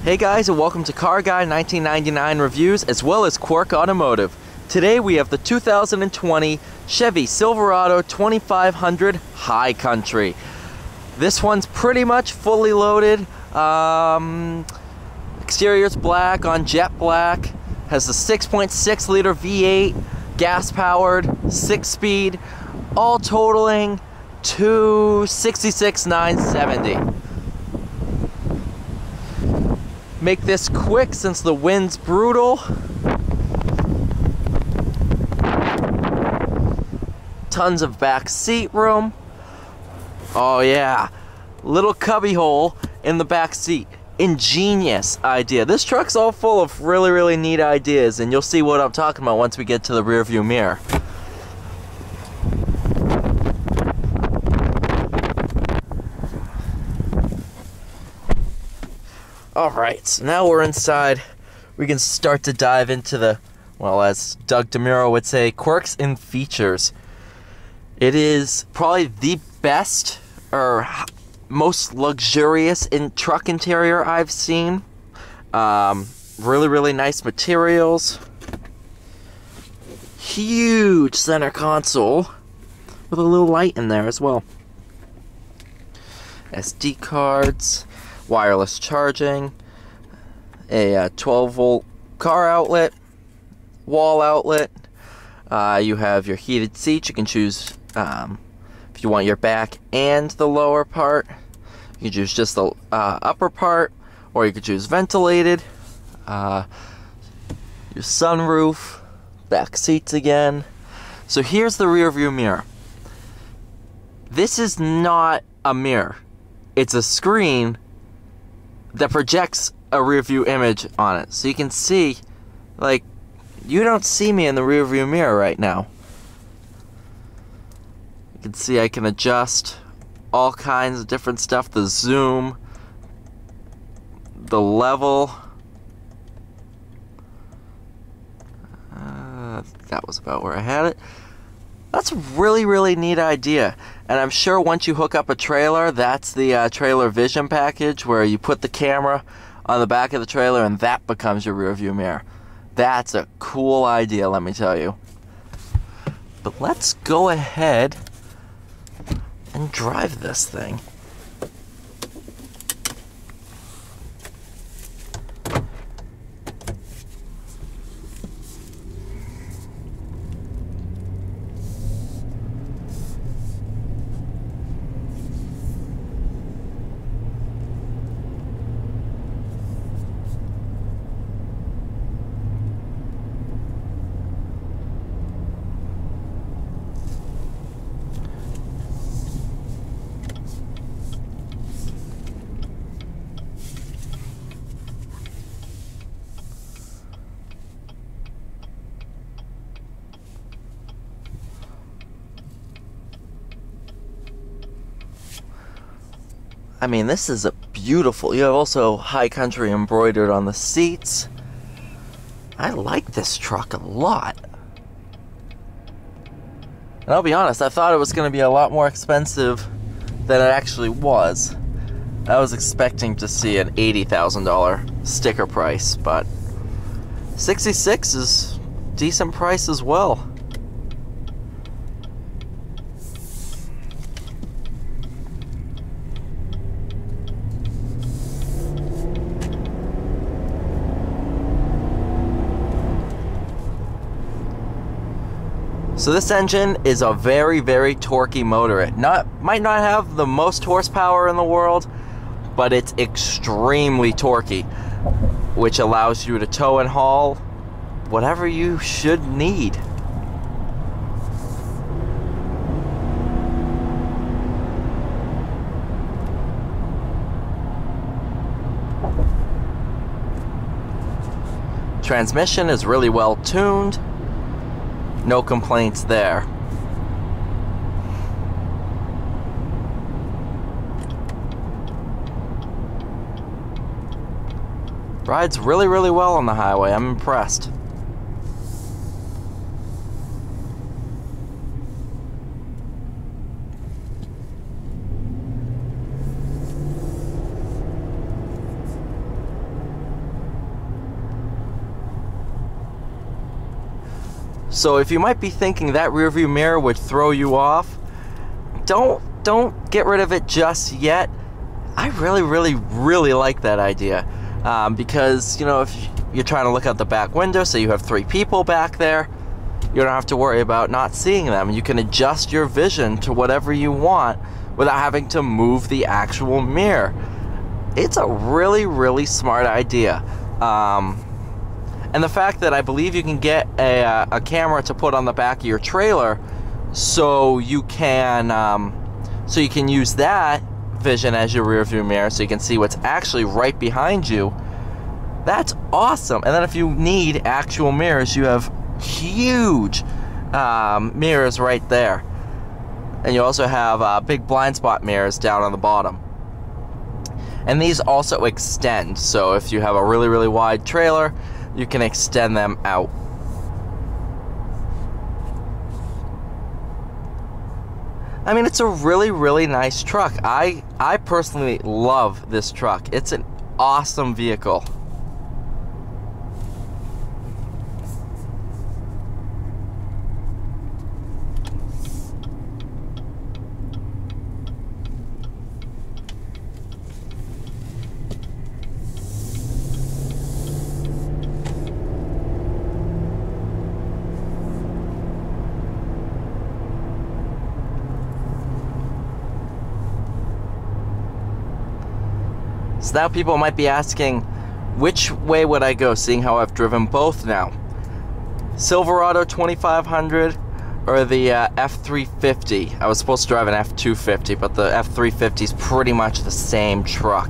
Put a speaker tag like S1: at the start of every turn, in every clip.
S1: Hey guys, and welcome to Car Guy 1999 Reviews as well as Quirk Automotive. Today we have the 2020 Chevy Silverado 2500 High Country. This one's pretty much fully loaded. Exterior's black on jet black. Has a 6.6 liter V8, gas powered, 6-speed, all totaling $266,970. Make this quick since the wind's brutal. Tons of back seat room. Oh yeah, little cubby hole in the back seat. Ingenious idea. This truck's all full of really neat ideas, and you'll see what I'm talking about once we get to the rear view mirror. Alright, so now we're inside. We can start to dive into the, well, as Doug DeMuro would say, quirks and features. It is probably the best or most luxurious truck interior I've seen. Really nice materials. Huge center console with a little light in there as well. SD cards. Wireless charging, a 12-volt car outlet, wall outlet. You have your heated seats. You can choose if you want your back and the lower part. You can choose just the upper part, or you could choose ventilated. Your sunroof, back seats again. So here's the rear view mirror. This is not a mirror. It's a screen that projects a rear view image on it. So you can see, like, you don't see me in the rear view mirror right now. You can see I can adjust all kinds of different stuff. The zoom, the level. That was about where I had it. That's a really neat idea. And I'm sure once you hook up a trailer, that's the trailer vision package, where you put the camera on the back of the trailer and that becomes your rear view mirror. That's a cool idea, let me tell you. But let's go ahead and drive this thing. I mean, this is a beautiful. You have also High Country embroidered on the seats. I like this truck a lot. And I'll be honest, I thought it was going to be a lot more expensive than it actually was. I was expecting to see an $80,000 sticker price, but $66,000 is a decent price as well. So this engine is a very torquey motor. It might not have the most horsepower in the world, but it's extremely torquey, which allows you to tow and haul whatever you should need. Transmission is really well tuned. No complaints there. Rides really well on the highway. I'm impressed. So if you might be thinking that rear view mirror would throw you off, don't get rid of it just yet. I really like that idea, because, you know, if you're trying to look out the back window, so you have 3 people back there, you don't have to worry about not seeing them. You can adjust your vision to whatever you want without having to move the actual mirror. It's a really smart idea. And the fact that I believe you can get a camera to put on the back of your trailer, so you can use that vision as your rear view mirror, so you can see what's actually right behind you. That's awesome. And then if you need actual mirrors, you have huge mirrors right there. And you also have big blind spot mirrors down on the bottom. And these also extend, so if you have a really wide trailer, you can extend them out. I mean, it's a really nice truck. I personally love this truck. It's an awesome vehicle. So now people might be asking, which way would I go, seeing how I've driven both now? Silverado 2500 or the F350? I was supposed to drive an F250, but the F350 is pretty much the same truck.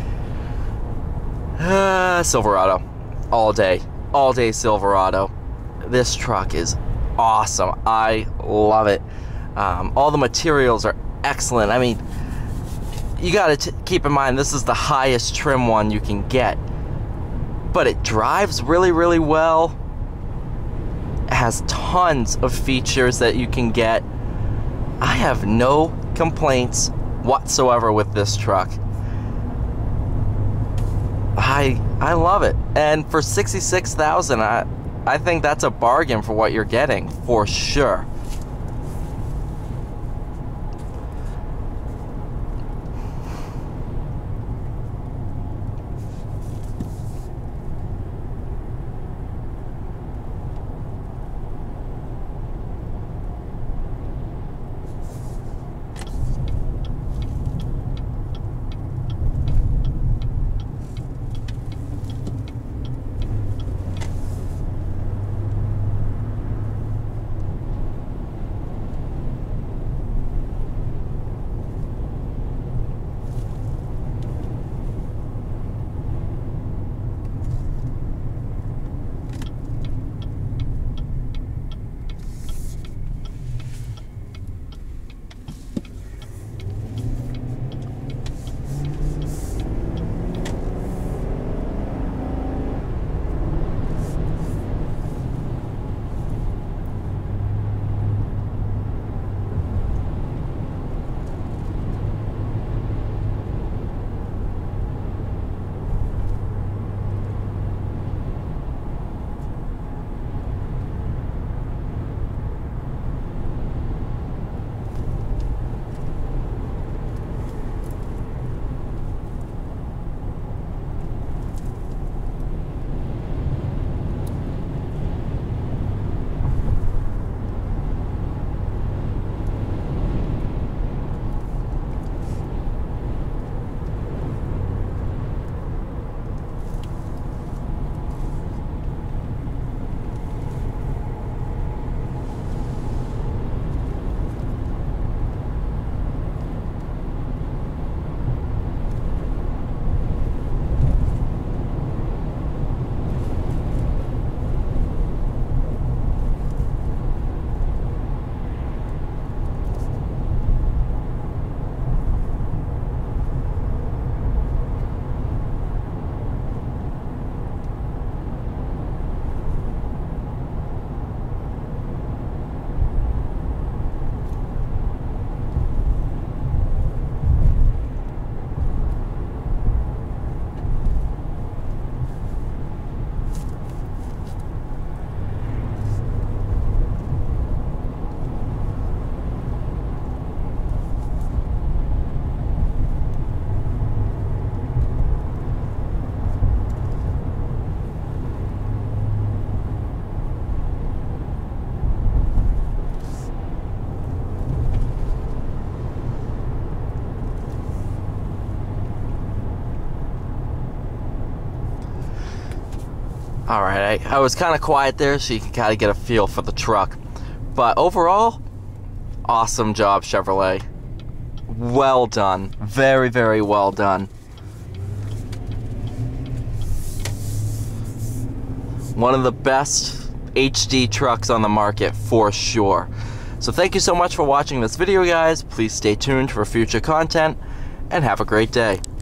S1: Silverado. All day Silverado. This truck is awesome. I love it. All the materials are excellent. I mean, you gotta keep in mind, this is the highest trim one you can get, but it drives really well. It has tons of features that you can get. I have no complaints whatsoever with this truck. I love it, and for $66,000, I think that's a bargain for what you're getting, for sure. Alright, I was kind of quiet there so you can kind of get a feel for the truck. But overall, awesome job, Chevrolet. Well done. Very, very well done. One of the best HD trucks on the market for sure. So thank you so much for watching this video, guys. Please stay tuned for future content and have a great day.